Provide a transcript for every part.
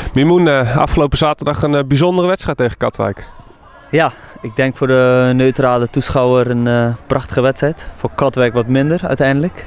Mimoen, afgelopen zaterdag een bijzondere wedstrijd tegen Katwijk. Ja, ik denk voor de neutrale toeschouwer een prachtige wedstrijd. Voor Katwijk wat minder uiteindelijk.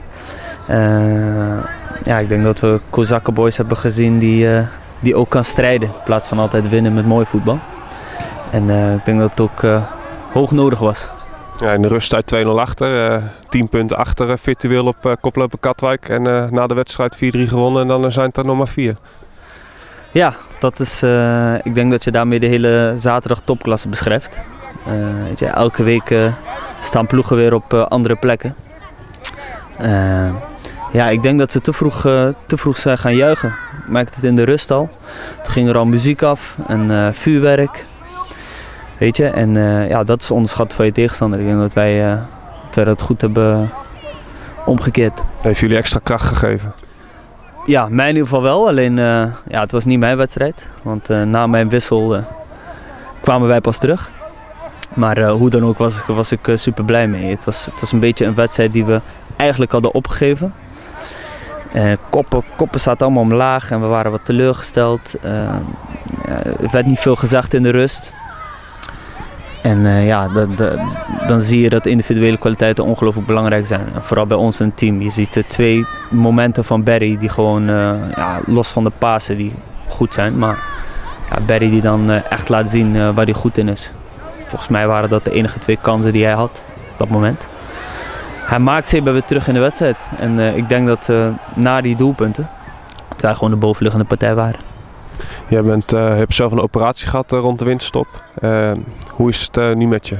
Ja, ik denk dat we Kozakkenboys hebben gezien die ook kan strijden in plaats van altijd winnen met mooi voetbal. En ik denk dat het ook hoog nodig was. Ja, in de rusttijd 2-0 achter, 10 punten achter virtueel op koploper Katwijk. En na de wedstrijd 4-3 gewonnen en dan zijn het er nog maar 4. Ja, dat is, ik denk dat je daarmee de hele zaterdag topklasse beschrijft. Weet je, elke week staan ploegen weer op andere plekken. Ja, ik denk dat ze te vroeg zijn gaan juichen. Ik merkte het in de rust al. Toen ging er al muziek af en vuurwerk. Weet je, en ja, dat is onderschat van je tegenstander. Ik denk dat wij dat goed hebben omgekeerd. Heeft jullie extra kracht gegeven? Ja, mij in ieder geval wel. Alleen, ja, het was niet mijn wedstrijd. Want na mijn wissel kwamen wij pas terug. Maar hoe dan ook was ik super blij mee. Het was een beetje een wedstrijd die we eigenlijk hadden opgegeven. Koppen zaten allemaal omlaag en we waren wat teleurgesteld. Er werd niet veel gezegd in de rust. En ja, dan zie je dat individuele kwaliteiten ongelooflijk belangrijk zijn. En vooral bij ons in het team. Je ziet 2 momenten van Barry die gewoon, ja, los van de pasen, die goed zijn. Maar ja, Barry die dan echt laat zien waar hij goed in is. Volgens mij waren dat de enige 2 kansen die hij had op dat moment. Hij maakt ze weer terug in de wedstrijd. En ik denk dat na die doelpunten, dat wij gewoon de bovenliggende partij waren. Je hebt zelf een operatie gehad rond de winterstop. Hoe is het nu met je?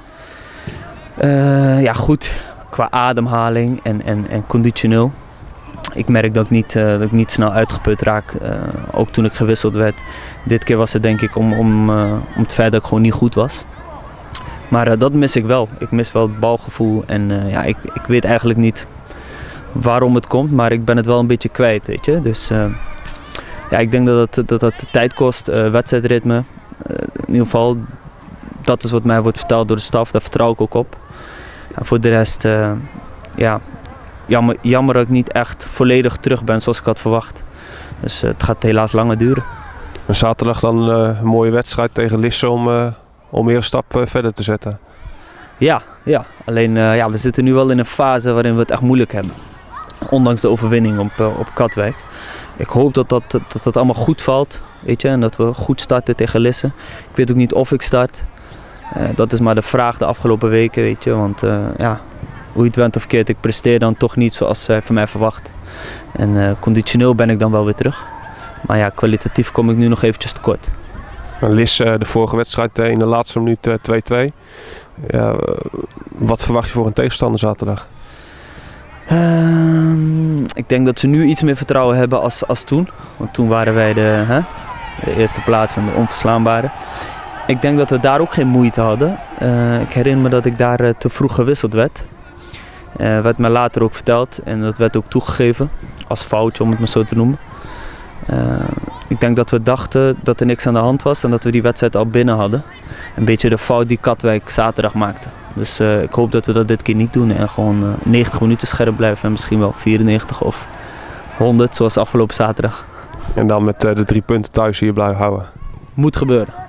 Ja, goed. Qua ademhaling en conditioneel. Ik merk dat ik niet snel uitgeput raak. Ook toen ik gewisseld werd. Dit keer was het denk ik om het feit dat ik gewoon niet goed was. Maar dat mis ik wel. Ik mis wel het balgevoel. En ja, ik weet eigenlijk niet waarom het komt. Maar ik ben het wel een beetje kwijt, weet je. Dus ja, ik denk dat de tijd kost. Wedstrijdritme. In ieder geval, dat is wat mij wordt verteld door de staf. Daar vertrouw ik ook op. En voor de rest, ja, jammer dat ik niet echt volledig terug ben zoals ik had verwacht. Dus het gaat helaas langer duren. En zaterdag dan een mooie wedstrijd tegen Lisse om weer een stap verder te zetten. Ja. Alleen ja, we zitten nu wel in een fase waarin we het echt moeilijk hebben. Ondanks de overwinning op Katwijk. Ik hoop dat allemaal goed valt, weet je, en dat we goed starten tegen Lisse. Ik weet ook niet of ik start. Dat is maar de vraag de afgelopen weken, weet je. Want ja, hoe je het went of keert, ik presteer dan toch niet zoals zij van mij verwacht. En conditioneel ben ik dan wel weer terug. Maar ja, kwalitatief kom ik nu nog eventjes tekort. Lisse, de vorige wedstrijd in de laatste minuut 2-2. Ja, wat verwacht je voor een tegenstander zaterdag? Ik denk dat ze nu iets meer vertrouwen hebben als toen. Want toen waren wij de eerste plaats en de onverslaanbare. Ik denk dat we daar ook geen moeite hadden. Ik herinner me dat ik daar te vroeg gewisseld werd. Werd me later ook verteld en dat werd ook toegegeven. Als foutje om het maar zo te noemen. Ik denk dat we dachten dat er niks aan de hand was en dat we die wedstrijd al binnen hadden. Een beetje de fout die Katwijk zaterdag maakte. Dus ik hoop dat we dat dit keer niet doen en gewoon 90 minuten scherp blijven en misschien wel 94 of 100 zoals afgelopen zaterdag. En dan met de 3 punten thuis hier blijven houden. Moet gebeuren.